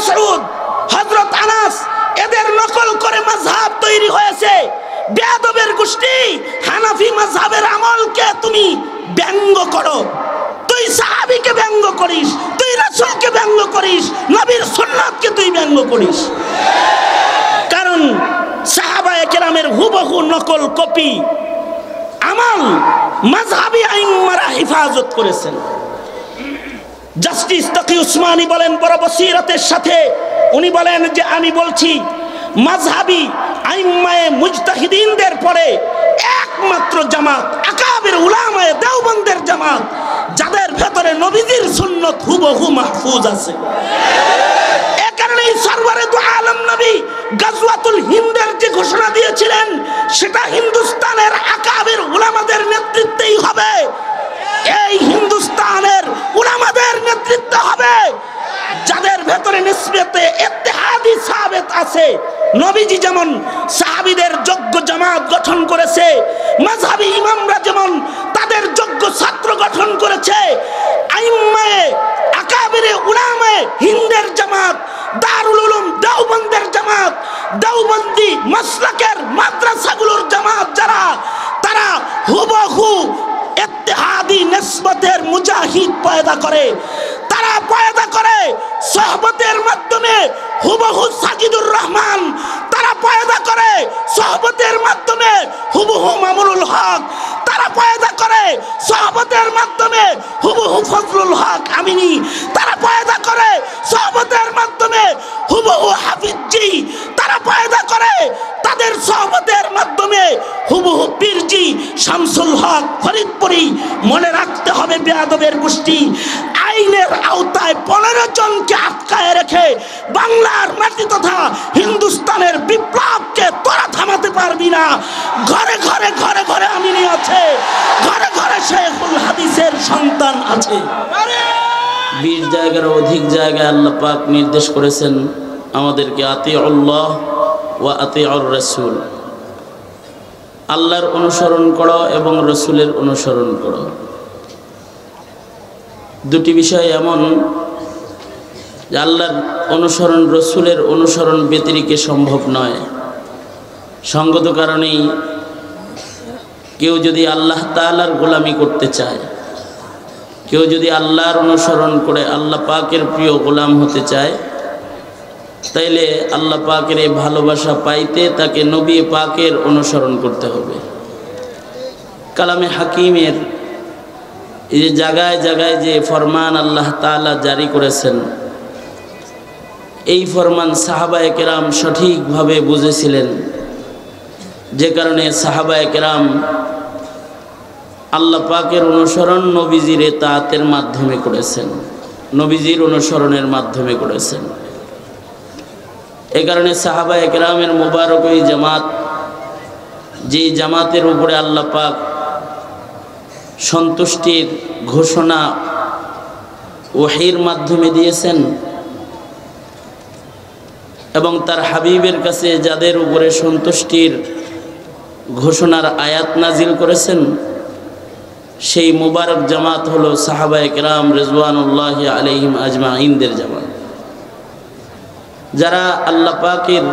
মাসউদ, হযরত আনাস, এদের নকল করে মাযহাব তৈরি হয়েছে। বেয়াদবের গোষ্ঠী, হানাফি মাযহাবের আমলকে তুমি ব্যঙ্গ করো, তুই সাহাবীকে ব্যঙ্গ করিস, তুই রাসূলকে ব্যঙ্গ করিস, নবীর সুন্নাতকে তুই ব্যঙ্গ করিস। কারণ সাহাবায়ে কেরামের হুবহু নকল কপি আমল মাযহাবী আইম্মারা হেফাজত করেছেন। জাস্টিস তাকি উসমানী বলেন বড় বসিরতের সাথে, উনি বলেন যে আমি বলছি মাযহাবী আইম্মায়ে মুজতাহিদিনদের পরে একমাত্র জামাত আকাবির উলামায়ে দেওবন্দের জামাত, যাদের ভেতরে নবীজির সুন্নাত হুবহু মাহফুজ আছে। এ কারণে সরওয়ারে দু আলম নবী গাজওয়াতুল হিন্দের যে ঘোষণা দিয়েছিলেন, সেটা হিন্দুস্তানের আকাবির উলামাদের নেতৃত্বেই হবে। এই হিন্দুস্তানের উলামাদের নেতৃত্ব হবে যাদের ভেতরে নিসবতে ইত্তেহাদি সাবিত আছে। নবীজি যেমন সাহাবীদের যোগ্য জামাত গঠন করেছে, মাযহাবী ইমামরা যেমন তাদের যোগ্য ছাত্র গঠন করেছে, আইম্মায়ে আকাবিরে উলামায়ে হিন্দের জামাত, দারুল উলুম দেওবন্দের জামাত, দেওবন্দি মাসলাকের মাদ্রাসাগুলোর জামাত যারা, তারা হুবহু ইত্তেহাদি নিসবতের মুজাহিদ পয়দা করে। তারা পয়দা করে সোহবতের মাধ্যমে হুবহু সাজিদুর রহমান, তারা পয়দা করে সোহবতের মাধ্যমে হুবহু মামুনুল হক, তারা পয়দা করে সোহবতের মাধ্যমে হুবহু ফজলুল হক আমিনী, তারা পয়দা করে সোহবতের মাধ্যমে হুবহু হাফিজি, তারা পয়দা করে তাদের সোহবতের মাধ্যমে হুবহু পীরজি শামসুল হক ফরিদপুরি। মনে রাখতে হবে বেয়াদবের গোষ্ঠী, আইনের আওতায় 15 জনকে আটকায় রেখে বাংলার মাটি তথা হিন্দুস্তানের বিপ্লবকে তোরা থামাতে পারবি না। ঘরে ঘরে ঘরে ঘরে আমিনী আছে, ঘরে ঘরে শেখুল হাদিসের সন্তান আছে। 20 জায়গার অধিক জায়গায় আল্লাহ পাক নির্দেশ করেছেন আমাদেরকে আতিউল্লাহ ওয়া আতিউর রাসূল, আল্লাহর অনুসরণ করো এবং রাসূলের অনুসরণ করো। দুটি বিষয় এমন যে আল্লাহর অনুসরণ রাসূলের অনুসরণ ব্যতিরেকে সম্ভব নয়। সঙ্গত কারণেই কেউ যদি আল্লাহ তাআলার গোলামি করতে চায়, কেউ যদি আল্লাহর অনুসরণ করে আল্লাহ পাকের প্রিয় গোলাম হতে চায়, তাইলে আল্লাহ পাকের এই ভালোবাসা পাইতে তাকে নবী পাকের অনুসরণ করতে হবে। কালামে হাকিমের এই যে জায়গায় জায়গায় যে ফরমান আল্লাহ তাআলা জারি করেছেন, এই ফরমান সাহাবায়ে কেরাম সঠিকভাবে বুঝেছিলেন, যে কারণে সাহাবায়ে কেরাম আল্লাহ পাকের অনুসরণ নবীজির ইতাআতের মাধ্যমে করেছেন, নবীজির অনুসরণের মাধ্যমে করেছেন। এই কারণে সাহাবায়ে কেরামের মুবারক এই জামাত, যে জামাতের উপরে আল্লাহ পাক সন্তুষ্টির ঘোষণা ওহীর মাধ্যমে দিয়েছেন এবং তার হাবিবের কাছে যাদের উপরে সন্তুষ্টির ঘোষণার আয়াত নাজিল করেছেন, সেই মুবারক জামাত হলো সাহাবায়ে কেরাম রিজওয়ানুল্লাহি আলাইহিম আজমাইনদের জামাত, যারা আল্লাহ পাকের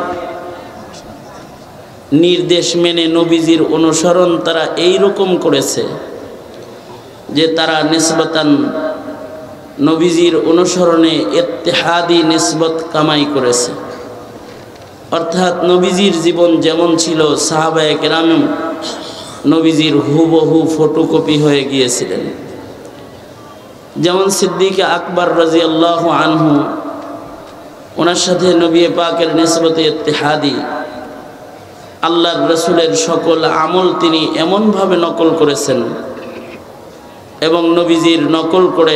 নির্দেশ মেনে নবীজির অনুসরণ তারা এই রকম করেছে যে তারা নিসবতান নবীজির অনুসরণে ইত্তেহাদি নিসবত কামাই করেছে। অর্থাৎ নবীজির জীবন যেমন ছিল সাহাবায়ে কেরাম নবীজির হুবহু ফটোকপি হয়ে গিয়েছিলেন। যেমন সিদ্দিক আকবর রাদিয়াল্লাহু আনহু, ওনার সাথে নবী পাকের নিসবতে ইত্তেহাদি, আল্লাহর রাসূলের সকল আমল তিনি এমনভাবে নকল করেছেন এবং নবীজির নকল করে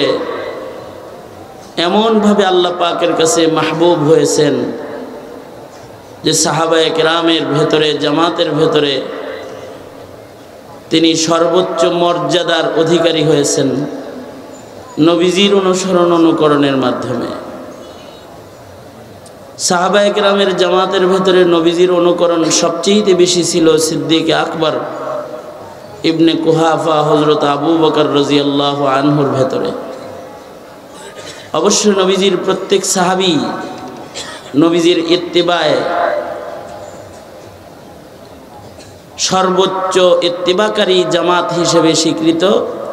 এমনভাবে আল্লাহ পাকের কাছে মাহবুব হয়েছেন যে সাহাবায়ে কেরামের ভেতরে, জামাতের ভেতরে তিনি সর্বোচ্চ মর্যাদার অধিকারী হয়েছেন নবীজির অনুসরণ অনুকরণের মাধ্যমে। সাহাবায়ে কেরামের জামাতের ভেতরে নবীজির অনুকরণ সবচেয়ে বেশি ছিল সিদ্দিক আকবর ইবনে কুহাফা হযরত আবু বকর রাদিয়াল্লাহু আনহুর ভেতরে। অবশ্য নবীজির প্রত্যেক সাহাবী নবীজির ইত্তিবায় সর্বোচ্চ ইত্তিবাকারী জামাত হিসেবে স্বীকৃত।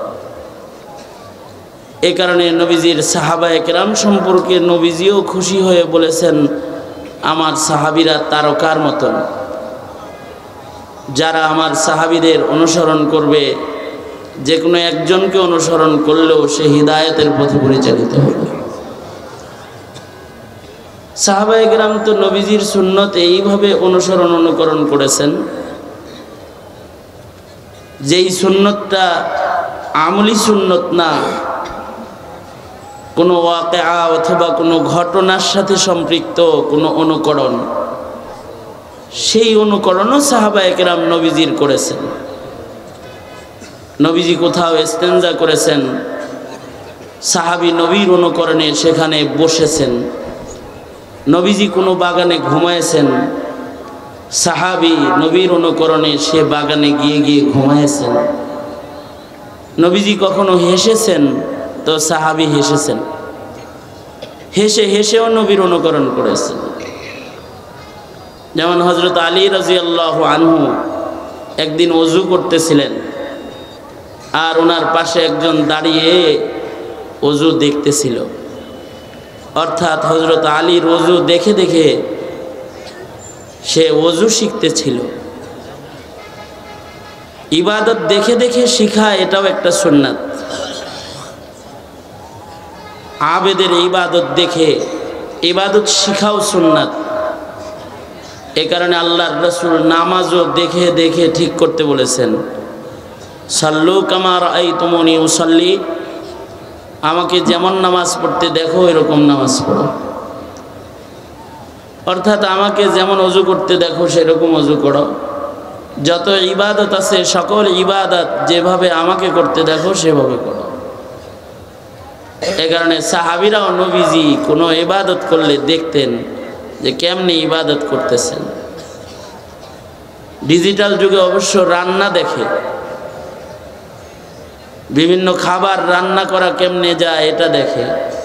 এ কারণে নবীজির সাহাবায়ে কেরাম সম্পর্কে নবীজিও খুশি হয়ে বলেছেন, আমার সাহাবীরা তারকার মতন, যারা আমার সাহাবীদের অনুসরণ করবে, যে কোনো একজনকে অনুসরণ করলেও সে হিদায়াতের পথে পরিচালিত হবে। সাহাবায়ে কেরাম তো নবীজির সুন্নত এইভাবে অনুকরণ করেছেন, যেই সুন্নতটা আমলি সুন্নত না, কোনো ওয়াকিআ অথবা কোনো ঘটনার সাথে সম্পৃক্ত কোনো অনুকরণ, সেই অনুকরণও সাহাবায়ে কেরাম নবীজির করেছেন। নবীজি কোথাও ইস্তেনজা করেছেন, সাহাবী নবীর অনুকরণে সেখানে বসেছেন। নবীজি কোনো বাগানে ঘুমায়েছেন, সাহাবী নবীর অনুকরণে সে বাগানে গিয়ে গিয়ে ঘুমায়েছেন। নবীজি কখনো হেসেছেন তো সাহাবী হেসেছেন, হেসেও নবীর অনুকরণ করেছেন। যেমন হযরত আলী রাদিয়াল্লাহু আনহু একদিন ওযু করতেছিলেন, আর ওনার পাশে একজন দাঁড়িয়ে ওযু দেখতেছিল। অর্থাৎ হযরত আলীর ওযু দেখে দেখে সে ওযু শিখতেছিল। ইবাদত দেখে দেখে শিখা এটাও একটা সুন্নাত। আবেদের ইবাদত দেখে ইবাদত শিখাও সুন্নাত। এ কারণে আল্লাহর রাসূল নামাজও দেখে দেখে ঠিক করতে বলেছেন, সাল্লু কামা রাআইতুমুনি উসাল্লি, আমাকে যেমন নামাজ পড়তে দেখো এরকম নামাজ পড়ো। অর্থাৎ আমাকে যেমন ওযু করতে দেখো সেরকম ওযু করো। যত ইবাদত আছে সকল ইবাদত যেভাবে আমাকে করতে দেখো সেভাবে করো। এ কারণে সাহাবীরাও নবীজি কোনো ইবাদত করলে দেখতেন যে কেমনে ইবাদত করতেছেন। ডিজিটাল যুগে অবশ্য রান্না দেখে, বিভিন্ন খাবার রান্না করা কেমনে যায় এটা দেখে,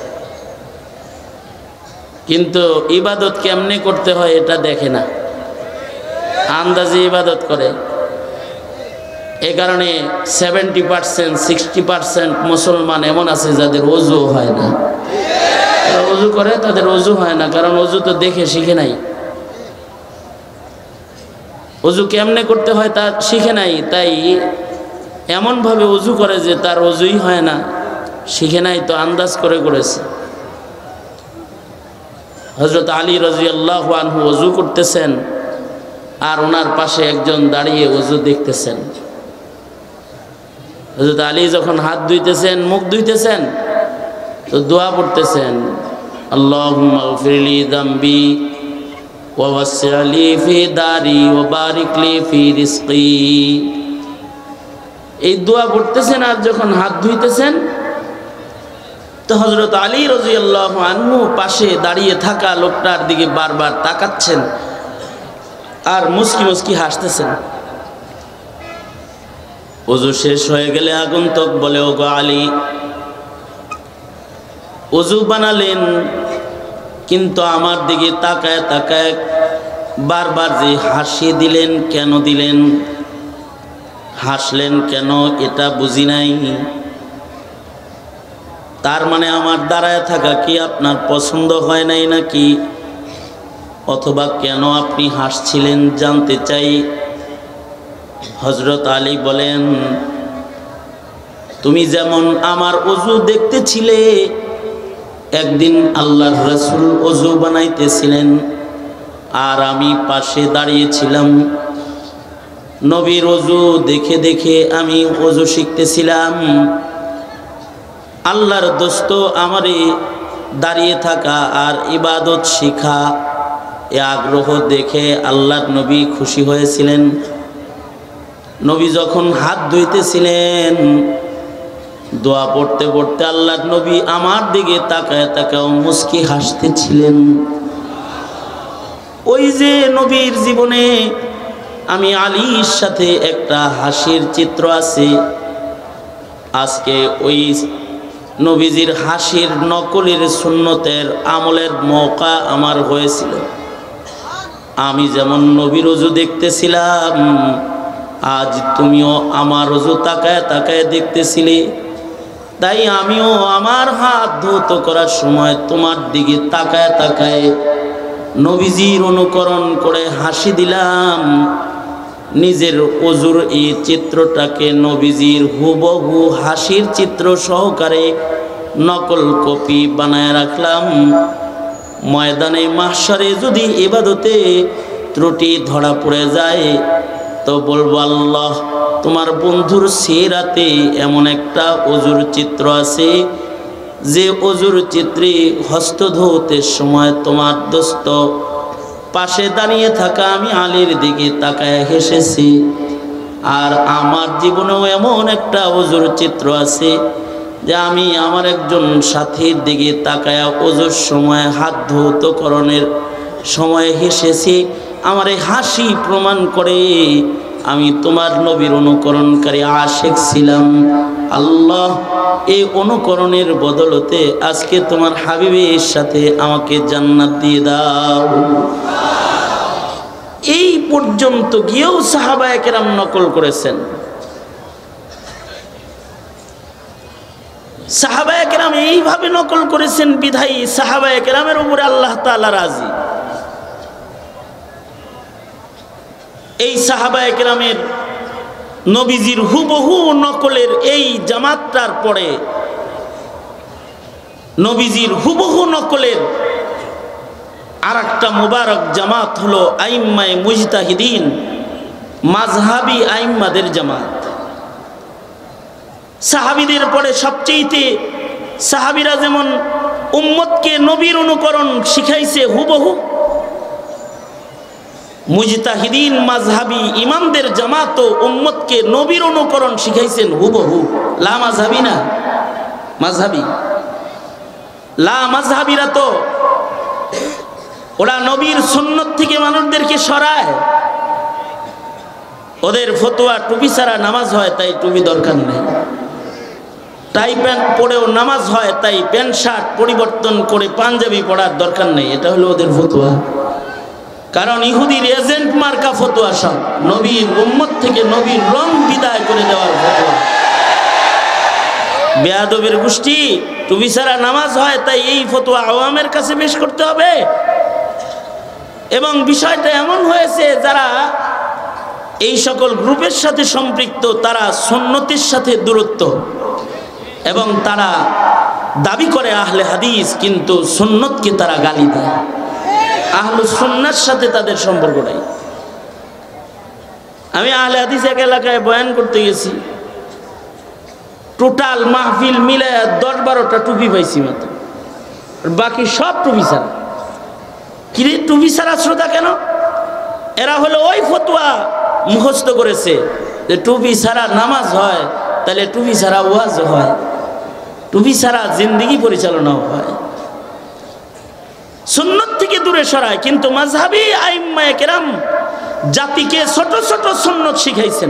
কিন্তু ইবাদত কেমনে করতে হয় এটা দেখে না, আন্দাজে ইবাদত করে। এ কারণে 70% 60% মুসলমান এমন আছে যাদের ওযু হয় না। তারা ওযু করে, তাদের ওযু হয় না, কারণ ওযু তো দেখে শিখে নাই। ওযু কেমনে করতে হয় তা শিখে নাই, তাই এমনভাবে ওযু করে যে তার ওযুই হয় না, শিখে নাই তো আন্দাজ করে করেছে। হযরত আলী রাদিয়াল্লাহু আনহু ওযু করতেছেন, আর ওনার পাশে একজন দাঁড়িয়ে ওযু দেখতেছেন। হযরত আলী যখন হাত ধুইতেছেন, মুখ ধুইতেছেন, তো দোয়া পড়তেছেন, আল্লাহুম্মা গফিরলি যামবি ওয়া ওয়াসসি'লি ফি দারি ওয়া বারিক লি ফি রিজকি। এই দোয়া পড়তেছেন আর যখন হাত ধুইতেছেন, তো হযরত আলী রাদিয়াল্লাহু আনহু পাশে দাঁড়িয়ে থাকা লোকটার দিকে বারবার তাকাচ্ছেন আর মুস্কি মুস্কি হাসতেছেন। ওযু শেষ হয়ে গেলে আগন্তুক বলে, ওগো আলী, ওযু বানালেন কিন্তু আমার দিকে তাকায় তাকায় বারবার যে হাসি দিলেন, কেন দিলেন, হাসলেন কেন এটা বুঝি নাই। তার মানে আমার দাঁড়ায় থাকা কি আপনার পছন্দ হয় নাই নাকি, অথবা কেন আপনি হাসছিলেন জানতে চাই। হযরত আলী বলেন, তুমি যেমন আমার ওযু দেখতেছিলে, একদিন আল্লাহর রাসূল ওযু বানাইতেছিলেন আর আমি পাশে দাঁড়িয়েছিলাম। নবীর ওযু দেখে দেখে আমি ওযু শিখতেছিলাম। আল্লাহর দোস্ত আমারে দাঁড়িয়ে থাকা আর ইবাদত শিখা এ আগ্রহ দেখে আল্লাহর নবী খুশি হয়েছিলেন। নবী যখন হাত ধুইতেছিলেন, দোয়া পড়তে পড়তে আল্লাহর নবী আমার দিকে তাকায় তাকায় মুস্কি হাসতেছিলেন। ওই যে নবীর জীবনে আমি আলীর সাথে একটা হাসির চিত্র আছে, আজকে ওই নবীজির হাসির নকলের সুন্নতের আমলের মৌকা আমার হয়েছিল। আমি যেমন নবীর ওযু দেখতেছিলাম, আজ তুমিও আমার ওযু তাকায় তাকায় দেখতেছিলে। তাই আমিও আমার হাত ধৌত করার সময় তোমার দিকে তাকায় তাকায় নবীজির অনুকরণ করে হাসি দিলাম। নিজের ওযুর এই চিত্রটাকে নবীজির হুবহু হাসির চিত্র সহকারে নকল কপি বানায় রাখলাম। ময়দানে মাহশারে যদি ইবাদতে ত্রুটি ধরা পড়ে যায় তো বলবো, আল্লাহ তোমার বন্ধুর সিরাতে এমন একটা ওযুর চিত্র আছে যে ওযুর চিত্রে হস্ত ধৌতের সময় তোমার দোস্ত পাশে দাঁড়িয়ে থাকা আমি আলীর দিকে তাকায় হেসেছি। আর আমার জীবনেও এমন একটা ওযুর চিত্র আছে যে আমি আমার একজন সাথীর দিকে তাকায়া ওযুর সময় হাত ধৌতকরণের সময় হেসেছি। আমার এই হাসি প্রমাণ করে আমি তোমার নবীর অনুকরণকারী আশিক ছিলাম। আল্লাহ এই অনুকরণের বদলতে আজকে তোমার হাবিবের সাথে আমাকে জান্নাত দিয়ে দাও। এই পর্যন্ত গিয়েও সাহাবায়ে কেরাম নকল করেছেন। সাহাবায়ে কেরাম এইভাবে নকল করেছেন বিধায়ী সাহাবায়ে কেরামের উপরে আল্লাহ তাআলা রাজি। এই সাহাবায়ে কেরামের নবীজির হুবহু নকলের এই জামাতটার পরে নবীজির হুবহু নকলের আর একটা মুবারক জামাত হলো আইম্মায়ে মুজতাহিদিন, মাযহাবী আইম্মাদের জামাত। সাহাবীদের পরে সবচেয়ে সাহাবীরা যেমন উম্মতকে নবীর অনুকরণ শিখাইছে হুবহু, মুজতাহিদিন মাযহাবী ইমামদের জামাত উম্মতকে নবীর অনুকরণ শিখাইছেন হুবহু। লা মাযহাবী না, মাযহাবী। লা মাযহাবীরা তো ওরা নবীর সুন্নত থেকে মানুষদেরকে সরায়। ওদের ফতোয়া টুপি ছাড়া নামাজ হয়, তাই টুপি দরকার নেই। টাই প্যান্ট পরেও নামাজ হয়, তাই প্যান্ট শার্ট পরিবর্তন করে পাঞ্জাবি পরার দরকার নেই। এটা হলো ওদের ফতোয়া। কারণ ইহুদির এজেন্ট মার্কা ফতোয়া সব নবীর উম্মত থেকে নবীর রং বিদায় করে দেওয়ার ফতোয়া। বেয়াদবের গোষ্ঠী টুপি ছাড়া নামাজ হয়, তাই এই ফতোয়া আওয়ামের কাছে পেশ করতে হবে। এবং বিষয়টা এমন হয়েছে, যারা এই সকল গ্রুপের সাথে সম্পৃক্ত তারা সুন্নতের সাথে দূরত্ব, এবং তারা দাবি করে আহলে হাদিস, কিন্তু সুন্নতকে তারা গালি দেয়। আহলুস সুন্নাহর সাথে তাদের সম্পর্ক নাই। আমি আহলে হাদিস এক এলাকায় বয়ান করতে গেছি, টোটাল মাহফিল মিলে 10-12টা টুপি পাইছি মাত্র, বাকি সব টুপি ছাড়া। কি রে, টুপি ছাড়া শ্রোতা কেন? এরা হলো ওই ফতোয়া মুখস্থ করেছে যে টুপি ছাড়া নামাজ হয়, তাহলে টুপি ছাড়া ওয়াজ হয়, টুপি ছাড়া জিন্দেগি পরিচালনা হয়। সুন্নত থেকে দূরে সরায়। কিন্তু মাযহাবী আইম্মায়ে কেরাম জাতিকে ছোট ছোট সুন্নত শিখাইছেন।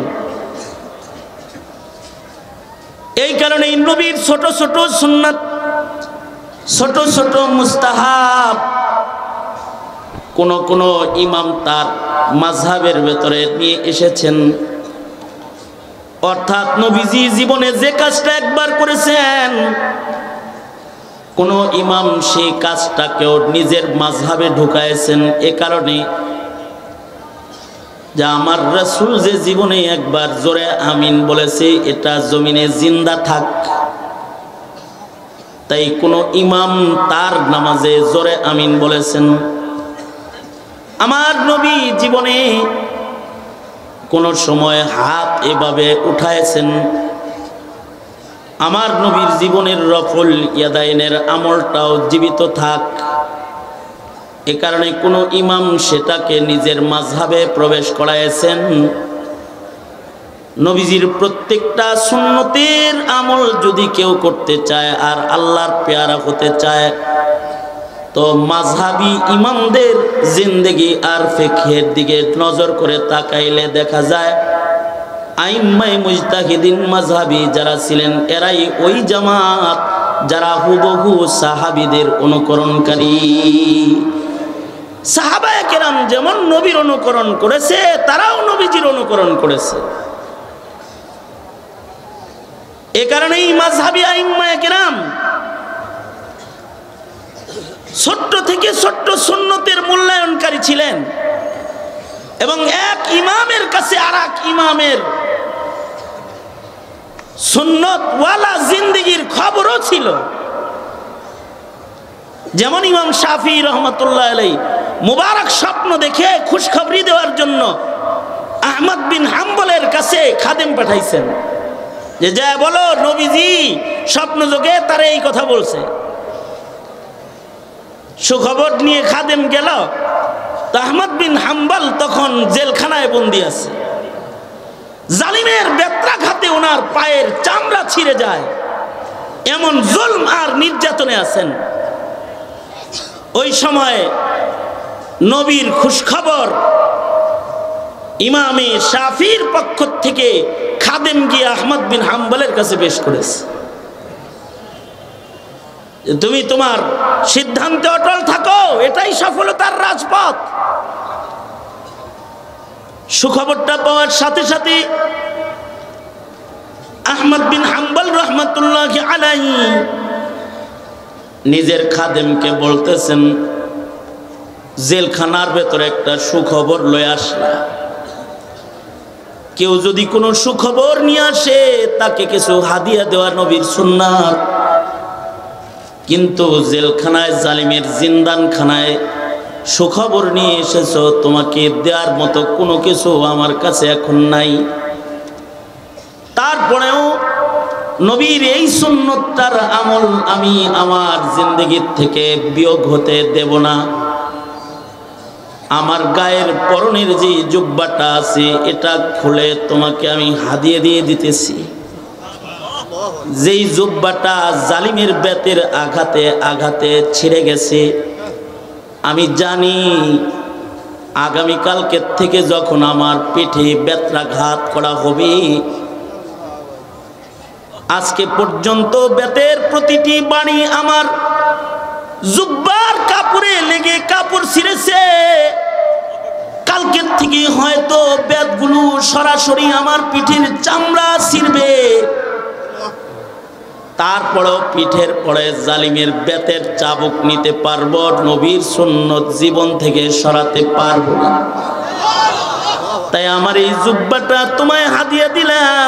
এই কারণে নবীর ছোট ছোট সুন্নাত, ছোট ছোট মুস্তাহাব কোন কোন ইমাম তার মাযহাবের ভেতরে নিয়ে এসেছেন। অর্থাৎ নবীজি জীবনে যে কাজটা একবার করেছেন, কোন ইমাম সেই কাজটাকেও নিজের মাযহাবে ঢুকাইছেন। এ কারণে যে আমার রাসূল যে জীবনে একবার জোরে আমিন বলেছে, এটা জমিনে জিন্দা থাক। তাই কোন ইমাম তার নামাজে জোরে আমিন বলেছেন। আমার নবী জীবনে কোন সময় হাত এভাবে উঠাইছেন। আমার নবীর জীবনের রফুল ইয়াদাইনের আমলটাও জীবিত থাক। এ কারণে কোনো ইমাম সেটাকে নিজের মাযহাবে প্রবেশ করাইছেন। নবীজির প্রত্যেকটা সুন্নতের আমল যদি কেউ করতে চায় আর আল্লাহর পেয়ারা হতে চায়, তো মাযহাবী ইমামদের জিন্দেগি আর ফিকহের দিকে নজর করে তাকাইলে দেখা যায় আইম্মায়ে মুজতাহিদিন মাযহাবী যারা ছিলেন এরাই ওই জামাত যারা হুবহু সাহাবীদের অনুকরণকারী। সাহাবায়ে কেরাম যেমন নবীর অনুকরণ করেছে, তারাও নবীজির অনুকরণ করেছে। এ কারণেই মাযহাবী আইম্মায়ে কেরাম ছোট্ট থেকে ছোট্ট সুন্নতের মূল্যায়নকারী ছিলেন এবং এক ইমামের কাছে আরেক ইমামের সুন্নতওয়ালা জিন্দেগির খবরও ছিল। যেমন ইমাম শাফি রহমাতুল্লাহ আলাইহি মুবারক স্বপ্ন দেখে খুশখবরি দেওয়ার জন্য আহমদ বিন হাম্বলের কাছে খাদেম পাঠাইছেন যে যা বলো নবীজি স্বপ্ন যোগে তারে এই কথা বলছে। সুখবর নিয়ে খাদেম গেল, তো আহমদ বিন হাম্বল তখন জেলখানায় বন্দী আছে। জালিমের বেত্রাঘাতে ওনার পায়ের চামড়া ছিঁড়ে যায়, এমন জুলম আর নির্যাতনে আছেন। ওই সময় নবীর খুশখবর ইমামে শাফির পক্ষ থেকে খাদেম গিয়ে আহমদ বিন হাম্বলের কাছে পেশ করেছে, তুমি তোমার সিদ্ধান্তে অটল থাকো, এটাই সফলতার রাজপথ। সুখবরটা পাওয়ার সাথে সাথে আহমদ বিন হাম্বল রহমাতুল্লাহি আলাইহি নিজের খাদেমকে বলতেছেন, জেলখানার ভেতরে একটা সুখবর লয়ে আসলা, কেউ যদি কোনো সুখবর নিয়ে আসে তাকে কিছু হাদিয়া দেওয়া নবীর সুন্নাত। কিন্তু জেলখানায় জালিমের জিন্দানখানায় সুখবর নিয়ে এসেছো, তোমাকে দেওয়ার মতো কোনো কিছু আমার কাছে এখন নাই। তারপরেও নবীর এই সুন্নতটার আমল আমি আমার জিন্দেগির থেকে বিয়োগ হতে দেব না। আমার গায়ের পরনের যে জুব্বাটা আছে এটা খুলে তোমাকে আমি হাদিয়া দিয়ে দিতেছি। যেই জুব্বাটা জালিমের বেতের আঘাতে আঘাতে ছিঁড়ে গেছে, আমি জানি আগামীকালকে থেকে যখন আমার পিঠে বেত্রাঘাত করা হবে, আজকে পর্যন্ত বেতের প্রতিটি বাণী আমার জুব্বার কাপড়ে লেগে কাপড় ছিঁড়েছে, কালকের থেকে হয়তো বেতগুলো সরাসরি আমার পিঠের চামড়া ছিঁড়বে। তারপরেও পিঠের পরে জালিমের বেতের চাবুক নিতে পারবো, নবীর সুন্নত জীবন থেকে সরাতে পারবো না। তাই আমার এই জুব্বাটা তোমায় হাদিয়া দিলাম।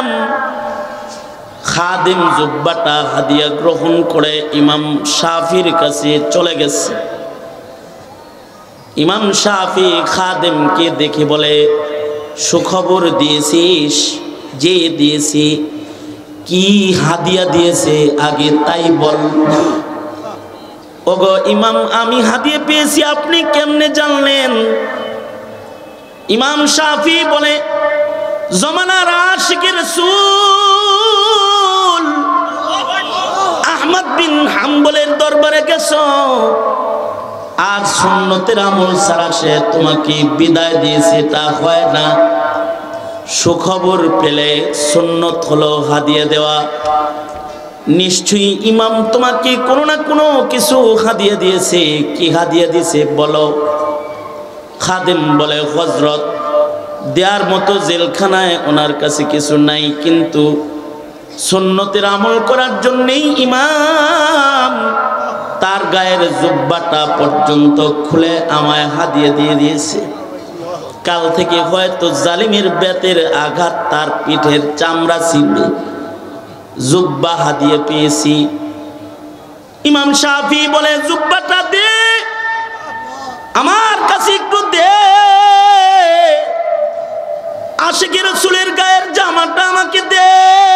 খাদেম জুব্বাটা হাদিয়া গ্রহণ করে ইমাম শাফির কাছে চলে গেছে। ইমাম শাফি খাদেমকে দেখে বলে, সুখবর দিয়েছিস? যে দিয়েছি। কি হাদিয়া দিয়েছে আগে তাই বল। ওগো ইমাম, আমি হাদিয়া পেয়েছি, আপনি কেমনে জানলেন? ইমাম শাফি বলে, জমানার আশিকে রাসূল আহমদ বিন হাম্বলের দরবারে গেছো, আর সুন্নতের আমল ছাড়া সে তোমাকে বিদায় দিয়েছে, তা হয় না। সুখবর পেলে সুন্নত হলো হাদিয়া দেওয়া। নিশ্চয়ই ইমাম তোমাকে কোনো না কোনো কিছু হাদিয়া দিয়েছে। কি হাদিয়া দিয়েছে বলো। খাদেম বলে, হযরত, দেওয়ার মতো জেলখানায় ওনার কাছে কিছু নাই, কিন্তু সুন্নতের আমল করার জন্যেই ইমাম তার গায়ের জুব্বাটা পর্যন্ত খুলে আমায় হাদিয়া দিয়ে দিয়েছে। কাল থেকে হয়তো জালিমের বেতের আঘাত তার পিঠের চামড়া ছিঁড়বে। জুব্বা হাদিয়া পেয়েছি। ইমাম শাফি বলে, জুব্বাটা দে, আমার কাছে একটু দে। আশিকে রাসূলের গায়ের জামাটা আমাকে দে।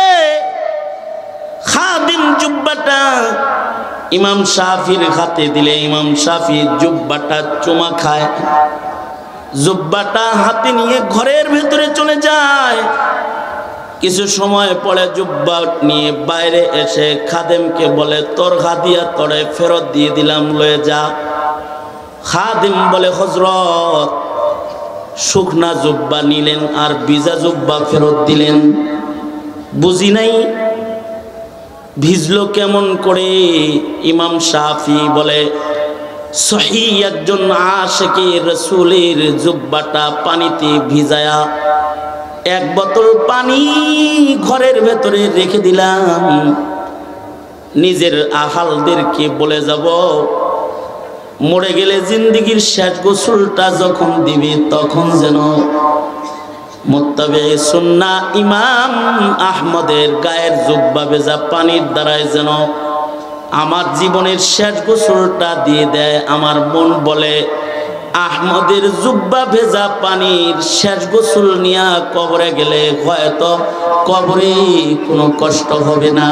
খাদিম জুব্বাটা ইমাম শাফির হাতে দিলে ইমাম শাফি জুব্বাটা চুমা খায়। জুব্বাটা হাতে নিয়ে ঘরের ভেতরে চলে যায়। কিছু সময় পরে জুব্বা নিয়ে বাইরে এসে খাদেমকে বলে, তোর হাদিয়া তোরে ফেরত দিয়ে দিলাম, লয়ে যা। খাদিম বলে, হযরত, শুকনা জুব্বা নিলেন আর ভিজা জুব্বা ফেরত দিলেন, বুঝি নাই। ভিজলো কেমন করে? ইমাম শাফি বলে সহি একজন আশিকে রাসূলের জুব্বাটা পানিতে ভিজায়া এক বোতল পানি ঘরের ভেতরে রেখে দিলাম, নিজের আহালদেরকে বলে যাব মরে গেলে জিন্দেগীর শেষ গোসলটা যখন দিবে তখন যেন মুত্তাবে সুন্নাহ ইমাম আহমদের গায়ের জুব্বা ভেজা পানির দ্বারায় যেন আমার জীবনের শেষ গোসলটা দিয়ে দেয়। আমার মন বলে আহমদের জুব্বা ভেজা পানির শেষ গোসল নিয়া কবরে গেলে হয়তো কবরে কোনো কষ্ট হবে না।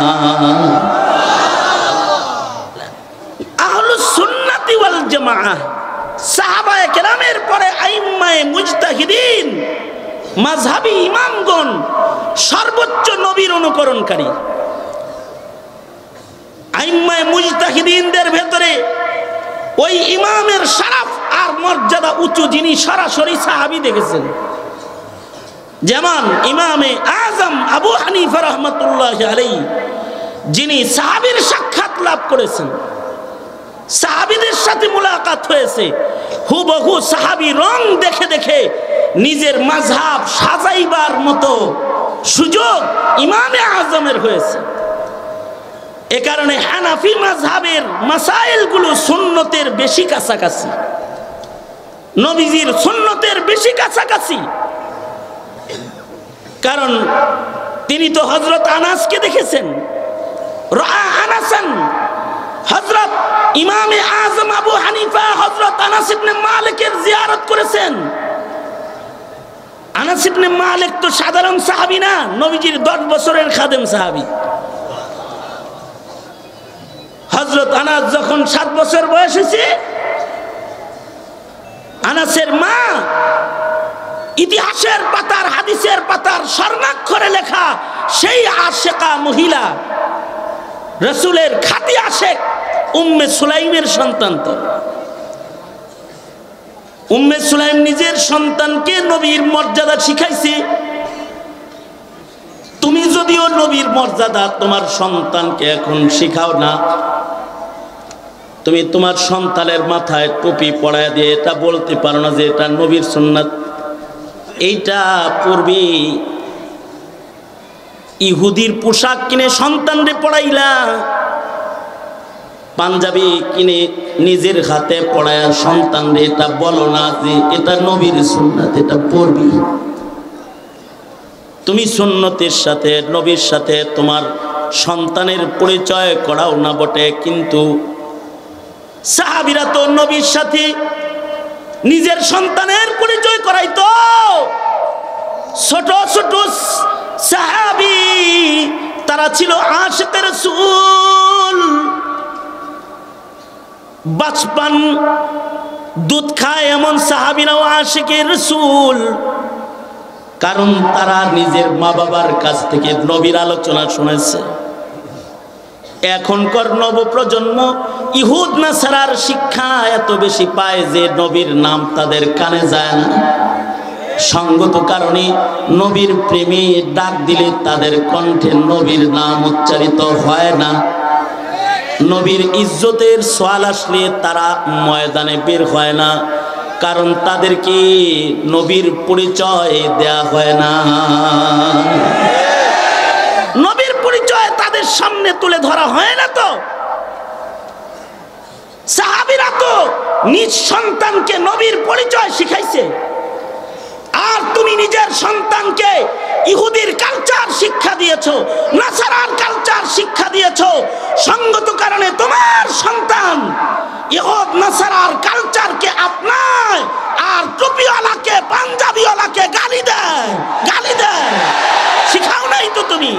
আহলুস সুন্নাতি ওয়াল জামাআহ সাহাবায়ে কেরামের পরে আইম্মায়ে মুজতাহিদিন মাযহাবী ইমামগণ সর্বোচ্চ নবীর অনুকরণকারী। আইম্মায়ে মুজতাহিদিনদের ভেতরে ওই ইমামের শরফ আর মর্যাদা উঁচু যিনি সরাসরি সাহাবী দেখেছেন, যেমন ইমামে আজম আবু হানিফা রাহমাতুল্লাহি আলাইহি, যিনি সাহাবীর সাক্ষাৎ লাভ করেছেন, সাহাবীদের সাথে মুলাকাত হয়েছে, হুবহু সাহাবী রং দেখে দেখে নিজের মাযহাব সাজাইবার মতো সুযোগ ইমামে আজমের হয়েছে। এ কারণে হানাফি মাযহাবের মাসাইলগুলো সুন্নতের বেশি কাছাকাছি, নবীজির সুন্নতের বেশি কাছাকাছি। কারণ তিনি তো হযরত আনাসকে দেখেছেন, রাআ আনাসান। হযরত ইমামে আজম আবু হানিফা হযরত আনাস ইবনে মালিকের জিয়ারত করেছেন। আনাস ইবনে মালিক তো সাধারণ সাহাবী না, নবীজির 10 বছরের খাদেম সাহাবী। হযরত আনাস যখন 7 বছর বয়স হয়েছে, আনাসের মা ইতিহাসের পাতার হাদিসের পাতার স্বর্ণাক্ষরে লেখা সেই আশেকা মহিলা রাসূলের খাঁটি আশেক উম্মে সুলাইমের সন্তান। তো উম্মে সুলাইম নিজের সন্তানকে নবীর মর্যাদা শিখাইছে। তুমি যদিও নবীর মর্যাদা তোমার সন্তানকে এখন শিখাও না, তুমি তোমার সন্তানের মাথায় টুপি পরায় দিয়ে এটা বলতে পারো না যে এটা নবীর সুন্নাত। এইটা পূর্বে ইহুদির পোশাক কিনে সন্তানরে পড়াইলা, পাঞ্জাবি কিনে নিজের হাতে পড়ায়া সন্তানরে এটা বলো না যে এটা নবীর সুন্নাত, এটা পড়বি। তুমি সুন্নতের সাথে নবীর সাথে তোমার সন্তানের পরিচয় করাও না বটে, কিন্তু সাহাবীরা তো নবীর সাথে নিজের সন্তানের পরিচয় করাইতো। ছোট ছোট সাহাবী তারা ছিল আশিকে রাসূল, বাচপান দুধ খায় এমন সাহাবীরাও আশিকে রাসূল। কারণ তারা নিজের মা বাবার কাছ থেকে নবীর আলোচনা শুনেছে। এখনকার নবপ্রজন্ম ইহুদ নাসারার শিক্ষা এত বেশি পায় যে নবীর নাম তাদের কানে যায় না। সঙ্গত কারণে নবীর প্রেমে ডাক দিলে তাদের কণ্ঠে নবীর নাম উচ্চারিত হয় না। নবীর ইজ্জতের সওয়াল আসলে তারা ময়দানে বের হয় না, কারণ তাদেরকে নবীর পরিচয় দেয়া হয় না। নবীর পরিচয় তাদের সামনে তুলে ধরা হয় না। তো সাহাবীরা তো নিজ সন্তানকে নবীর পরিচয় শিখাইছে, আর তুমি নিজের সন্তানকে ইহুদির কালচার শিক্ষা দিয়েছো, নাসারার কালচার শিক্ষা দিয়েছো। সঙ্গত কারণে তোমার সন্তান ইহুদ নাসারার কালচারকে আপনায়, আর টুপিওয়ালাকে পাঞ্জাবিওয়ালাকে গালি দেয়। শিখাও নাই তো তুমি।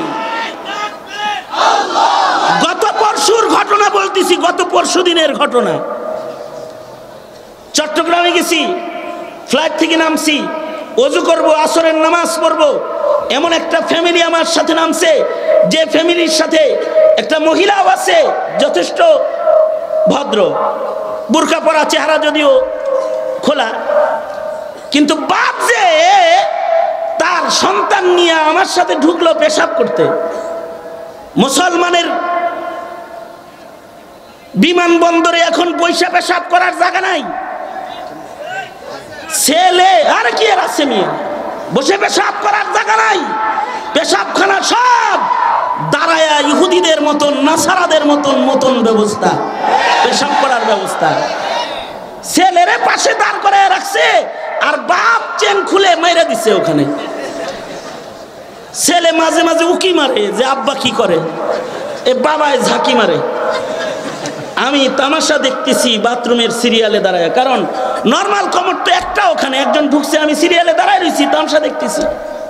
গত পরশুর ঘটনা বলতেছি, গত পরশু দিনের ঘটনা। চট্টগ্রামে গেছি, ফ্লাইট থেকে নামছি, ওযু করব, আসরের নামাজ পড়ব, এমন একটা ফ্যামিলি আমার সাথে নামছে, যে ফ্যামিলির সাথে একটা মহিলাও আছে, যথেষ্ট ভদ্র, বুরকা পরা, চেহারা যদিও খোলা, কিন্তু বাপ যে তার সন্তান নিয়ে আমার সাথে ঢুকলো পেশাব করতে। মুসলমানের বিমানবন্দরে এখন পয়সা পেশাব করার জায়গা নাই। ছেলে আর কি আর আছে মিয়া, বসে পেশাব করার জায়গা নাই। পেশাবখানা সব দাঁড়ায়া ইহুদিদের মতন নাসারাদের মতন ব্যবস্থা, পেশাব করার ব্যবস্থা। ছেলেরে পাশে দাঁড় করে রাখছে আর বাপ চেন খুলে মেরে দিছে ওখানে। ছেলে মাঝে মাঝে উকি মারে যে আব্বা কি করে, এ বাবায় ঝাঁকি মারে। আমি তামাশা দেখতেছি বাথরুমের সিরিয়ালে দাঁড়ায়, কারণ নর্মাল কমর তো একটা, ওখানে একজন ঢুকছে, আমি সিরিয়ালে দাঁড়ায় রয়েছি, তামাশা দেখতেছি।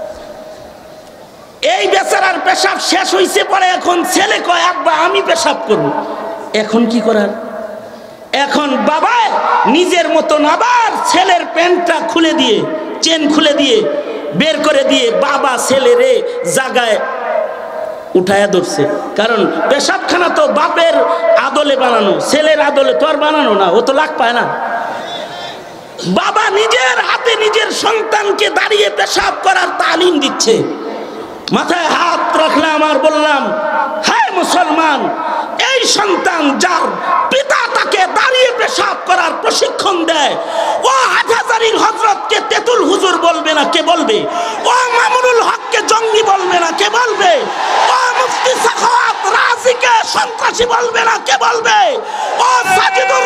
এই বেচারার পেশাব শেষ হইছে পরে এখন ছেলে কয় আব্বা আমি পেশাব করব। এখন কি করার? এখন বাবা নিজের মতন আবার ছেলের প্যান্টটা খুলে দিয়ে, চেন খুলে দিয়ে, বের করে দিয়ে বাবা ছেলেরে জাগায় উঠায়া ধরছে। কারণ পেশাবখানা তো বাপের আদলে বানানো, ছেলের আদলে তো আর বানানো না, ও তো লাগ পায় না। বাবা নিজের হাতে নিজের সন্তানকে দাঁড়িয়ে পেশাব করার তালিম দিচ্ছে। মাথায় হাত রাখলাম আর বললাম, হ্যাঁ মুসলমান, এই সন্তান যার পিতা তাকে দাঁড়িয়ে পেশাব করার প্রশিক্ষণ দেয়, ও হাটহাজারীর হযরতকে তেতুল হুজুর বলবে না কে বলবে? ও মামুনুল হককে জঙ্গি বলবে না কে বলবে? ও মুফতি সাখাওয়াত রাজিকে সন্ত্রাসী বলবে না কে বলবে? ও সাজিদুর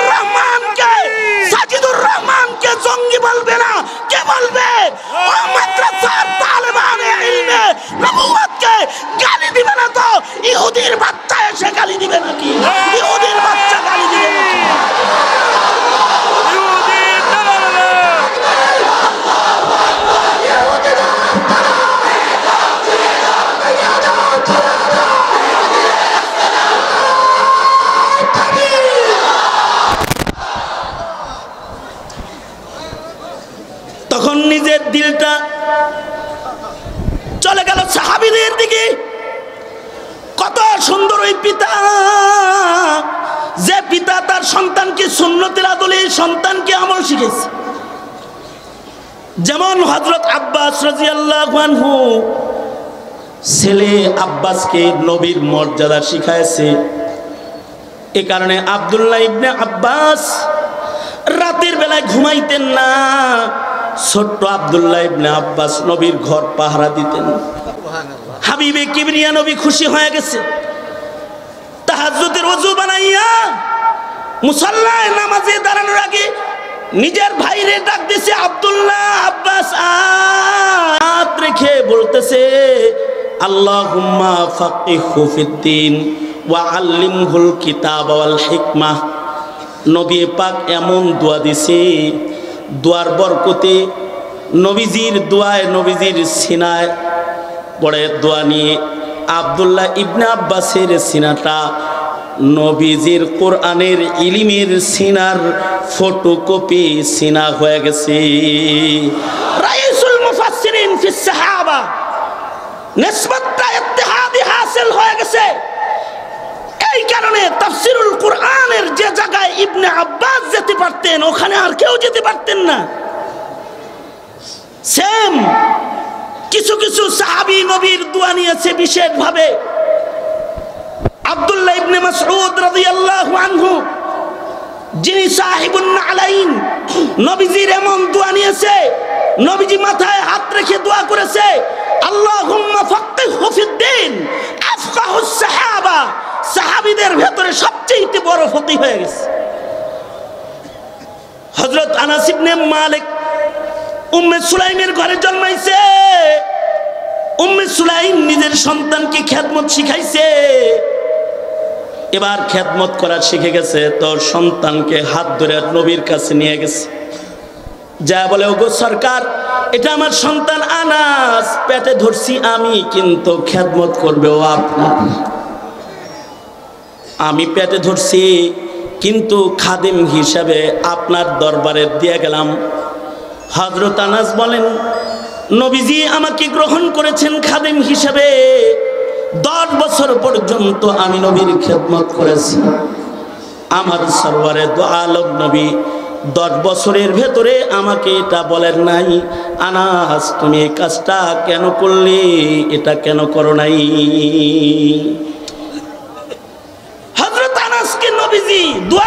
রহমানকে জঙ্গি বলবে না কে বলবে? ও মাদ্রাসার তালেবানে ইলমে নবুয়তকে গালি দিবে না তো ইহুদির বাচ্চা এসে গালি দিবে নাকি? ইহুদির বাচ্চা গালি দিবে নাকি? তখন নিজের দিলটা চলে গেল সাহাবীদের দিকে। কত সুন্দর ওই পিতা, যে পিতা তার সন্তানকে সুন্নতের আদলে সন্তানকে আমল শিখেছে। যেমন হযরত আব্বাস রাদিয়াল্লাহু আনহু ছেলে আব্বাসকে নবীর মর্যাদা শিখাইছে। এ কারণে আব্দুল্লাহ ইবনে আব্বাস রাতের বেলায় ঘুমাইতেন না। ছোট্ট আব্দুল্লাহ ইবনে আব্বাস নবীর ঘর পাহারা দিতেন। হাবিবে কিবরিয়া নবী খুশি হয়ে গেছে, তাহাজ্জুদের ওযু বানাইয়া মুসাল্লায় নামাজে দাঁড়ানোর আগে নিজের ভাইরে ডাক দিছে, আব্দুল্লাহ আব্বাস হাত রেখে বলতেছে, আল্লাহুম্মা ফাক্কিহু ফিদ্দীন ওয়া আল্লিমহুল কিতাব ওয়াল হিকমাহ। নবী পাক এমন দোয়া দিছে, দোয়ার বরকতে নবীজির দোয়ায়, নবীজির সিনায় পড়ে দোয়া নিয়ে আব্দুল্লাহ ইবনে আব্বাসের সিনাটা নবীজির কোরআনের ইলমের সিনার ফটোকপি সিনা হয়ে গেছে। রাইসুল মুফাসসিরিন ফিস সাহাবা, নিসবতটা ইত্তেহাদি হাসিল হয়ে গেছে। এই কারণে তাফসীরুল কোরআনের যে জায়গায় ইবনে আব্বাস যেতে পারতেন, ওখানে আর কেউ যেতে পারতেন না। সেম কিছু কিছু সাহাবী নবীর দোয়া নিয়েছে বিশেষভাবে। আব্দুল্লাহ ইবনে মাসউদ রাদিয়াল্লাহু আনহু, যিনি সাহিবুন নালাইন, নবীজির এমন দোয়া নিয়েছে, নবীজি মাথায় হাত রেখে দোয়া করেছে, আল্লাহুম্মা ফাক্কিহু ফিদ্দীন আফকাহুস সাহাবা। সাহাবীদের ভেতরে সবচেয়ে বড় ফকিহ হয়ে গেছে। হযরত আনাস ইবনে মালিক উম্মে সুলাইমের ঘরে জন্মাইছে। উম্মে সুলাইম নিজের সন্তানকে খেদমত শিখাইছে। এবার খেদমত করা শিখে গেছে, তোর সন্তানকে হাত ধরে নবীর কাছে নিয়ে গেছে। যা বলে, ওগো সরকার, এটা আমার সন্তান আনাস, পেটে ধরছি আমি, কিন্তু খেদমত করবে ও আপনার। আমি পেটে ধরছি কিন্তু খাদিম হিসাবে আপনার দরবারে দিয়ে গেলাম। হযরত আনাস বলেন, নবীজি আমাকে গ্রহণ করেছেন খাদিম হিসাবে। 10 বছর পর্যন্ত আমি নবীর খেদমত করেছি। আমার সরওয়ারে দো আলম নবী 10 বছরের ভেতরে আমাকে এটা বলেন নাই, আনাস তুমি এই কাজটা কেন করলে, এটা কেন করো নাই।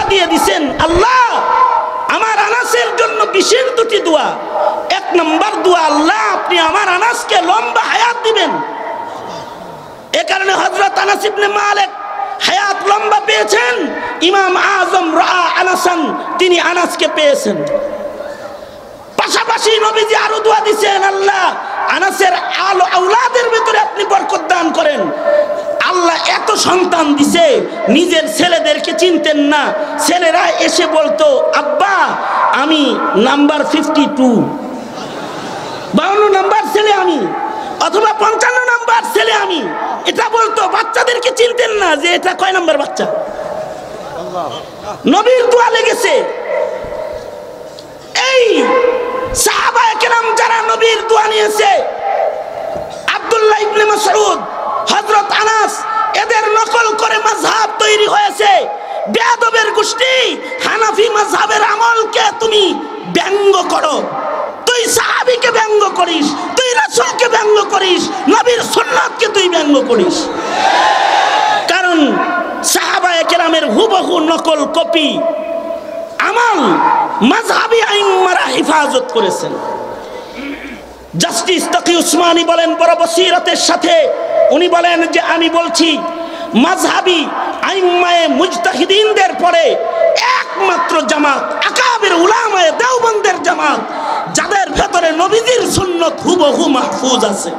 দিয়ে দিছেন, আল্লাহ আমার আনাসের জন্য বিশেষ দুটি দোয়া। এক নম্বর দোয়া, আল্লাহ আপনি আমার আনাসকে লম্বা হায়াত দিবেন। এ কারণে হযরত আনাস ইবনে মালিক হায়াত লম্বা পেয়েছেন। ইমাম আজম রাআ আনাসান, তিনি আনাসকে পেয়েছেন। পাশাপাশি নবীজি আরো দোয়া দিয়েছেন, আল্লাহ আনাসের আলো আওলাদের ভিতরে আপনি বরকত দান করেন। আল্লাহ এত সন্তান দিছে, নিজের ছেলেদেরকে চিনতেন না। ছেলেরা এসে বলতো, আব্বা আমি নাম্বার 52, 52 নাম্বার ছেলে আমি, অথবা 55 নাম্বার ছেলে আমি, এটা বলতো। বাচ্চাদেরকে চিনতেন না যে এটা কয় নাম্বার বাচ্চা। নবীর দোয়া লেগেছে। এই সাহাবায়ে কেরাম যারা নবীর দোয়া নিয়েছে, আব্দুল্লাহ ইবনে মাসউদ, হযরত আনাস, এদের নকল করে মাযহাব তৈরি হয়েছে। বেয়াদবের গোষ্ঠী, হানাফি মাযহাবের আমলকে তুমি ব্যঙ্গ করো, তুই সাহাবীকে ব্যঙ্গ করিস, তুই রাসূলকে ব্যঙ্গ করিস, নবীর সুন্নাতকে তুই ব্যঙ্গ করিস। কারণ সাহাবায়ে কেরামের হুবহু নকল কপি আমল মাযহাবী আইম্মারা হেফাজত করেছেন। জাস্টিস তাকি উসমানী বলেন বড় বসিরতের সাথে, উনি বলেন যে আমি বলছি মাযহাবী আইম্মায়ে মুজতাহিদিনদের পরে একমাত্র জামাত আকাবির উলামায়ে দেওবন্দের জামাত, যাদের ভেতরে নবীজির সুন্নাত হুবহু মাহফুজ আছে।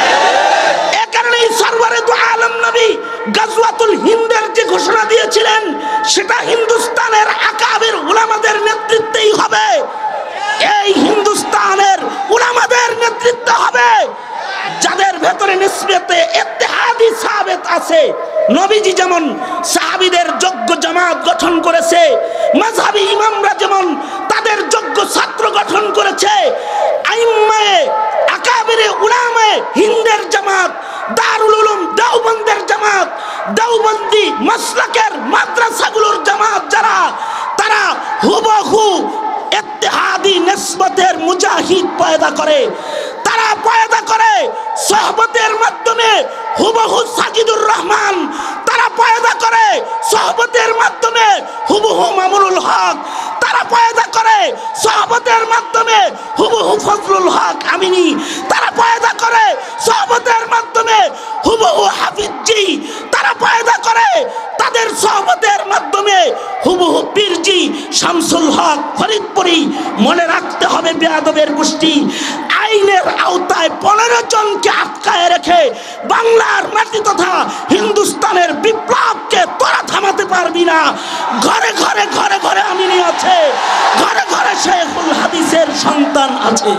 এ কারণে সরওয়ারে দু আলম নবী গাজওয়াতুল হিন্দের যে ঘোষণা দিয়েছিলেন, সেটা হিন্দুস্তানের আকাবির উলামাদের নেতৃত্বেই হবে। এই হিন্দুস্তানের উলামাদের নেতৃত্ব হবে যাদের ভেতরে নিসবতে ইত্তেহাদি সাবিত আছে। নবীজি যেমন সাহাবীদের যোগ্য জামাত গঠন করেছে, মাযহাবী ইমামরা যেমন তাদের যোগ্য ছাত্র গঠন করেছে, আইম্মায়ে আকাবিরে উলামায়ে হিন্দের জামাত, দারুল উলুম দেওবন্দের জামাত, দেওবন্দি মাসলাকের মাদ্রাসাগুলোর জামাত যারা, তারা হুবহু ইত্তেহাদি নিসবতের মুজাহিদ পয়দা করে। তারা পয়দা করে সোহবতের মাধ্যমে হুবহু সাজিদুর রহমান, তারা পয়দা করে সোহবতের মাধ্যমে হুবহু মামুনুল হক, তারা পয়দা করে সোহবতের মাধ্যমে হুবহু ফজলুল হক আমিনী, তারা পয়দা করে সোহবতের মাধ্যমে হুবহু হাফিজি, তারা পয়দা করে তাদের সোহবতের মাধ্যমে হুবহু পীরজি শামসুল হক ফরিদপুরি। মনে রাখতে হবে বেয়াদবের গোষ্ঠী, আইনের আওতায় 15 জনকে আটকায় রেখে বাংলার মাটি তথা হিন্দুস্তানের বিপ্লবকে তোরা থামাতে পারবি না। ঘরে ঘরে ঘরে ঘরে আমিনী আছে, ঘরে ঘরে শেখুল হাদিসের সন্তান আছে।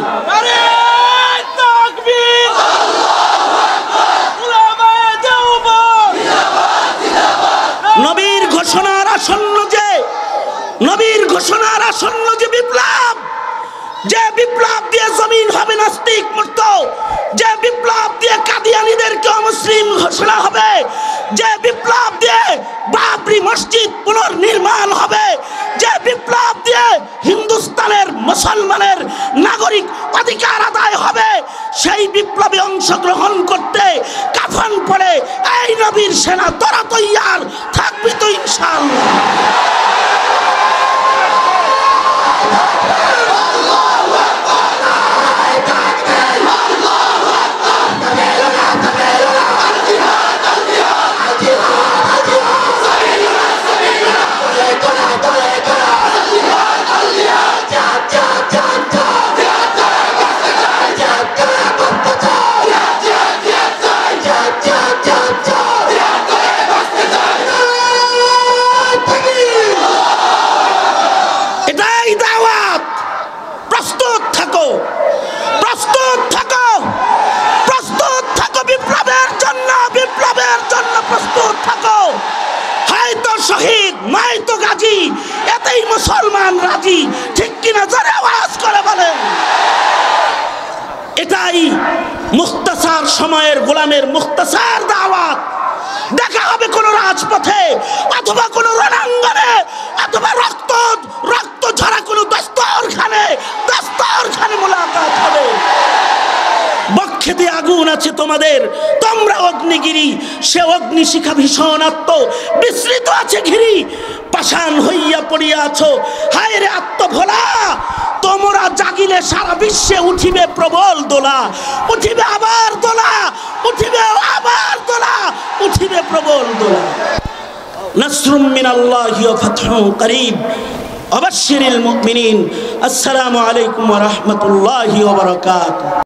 নবীর ঘোষণার আসন্ন যে, নবীর ঘোষণার আসন্ন যে বিপ্লব, যে বিপ্লব দিয়ে জমিন হবে নাস্তিক মুক্ত, যে বিপ্লব দিয়ে কাদিয়ানীদেরকে অমুসলিম ঘোষণা হবে, যে বিপ্লব দিয়ে বাবরি মসজিদ পুনর্নির্মাণ হবে, যে বিপ্লব দিয়ে হিন্দুস্তানের মুসলমানের নাগরিক অধিকার আদায় হবে, সেই বিপ্লবে অংশগ্রহণ করতে কাফন পরে এই নবীর সেনা তোরা তৈয়ার থাকবি তো ইনশাআল্লাহ। শহীদ নয়তো গাজী, এতেই মুসলমান রাজি, ঠিক কিনা জোরে আওয়াজ করে বলেন। এটাই মুখতাসার সময়ের গোলামের মুখতাসার দাওয়াত। দেখা হবে কোন রাজপথে অথবা কোন রণাঙ্গনে অথবা রক্ত রক্ত ঝরা কোন দস্তরখানে মোলাকাত হবে। বক্ষেতে আগুন আছে তোমাদের, তোমরা অগ্নিগিরি, সে অগ্নিশিখা ভীষণ আত্ম বিস্মৃত আছে ঘিরি। পাষাণ হইয়া পড়িয়া আছো। হায় রে আত্মভোলা, তোমরা জাগিলে সারা বিশ্বে উঠিবে প্রবল দোলা, উঠিবে আবার দোলা, উঠিবে আবার দোলা, উঠিবে প্রবল দোলা। নাসরুম মিনাল্লাহি ওয়া ফাতহুন করিব, আবাশশিরিল মুমিনিন। আসসালামু আলাইকুম ওয়া রাহমাতুল্লাহি ওয়া বারাকাতুহু।